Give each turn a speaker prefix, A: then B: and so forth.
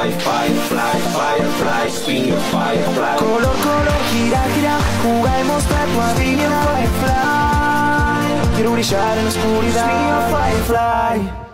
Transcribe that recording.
A: Firefly, firefly, spin your firefly.
B: Color, color, gira, gira, juega y mostrar tu habilidad. Firefly, quiero brillar en la oscuridad. Spin your firefly.